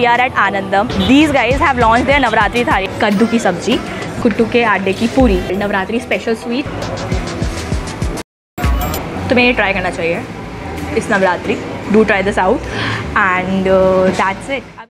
Are at Anandam. These guys have launch their Navratri thali, कद्दू की सब्जी, कुट्टू के आटे की पूरी, नवरात्रि स्पेशल स्वीट। तुम्हें ये ट्राई करना चाहिए इस Navratri. Do try this out and that's it.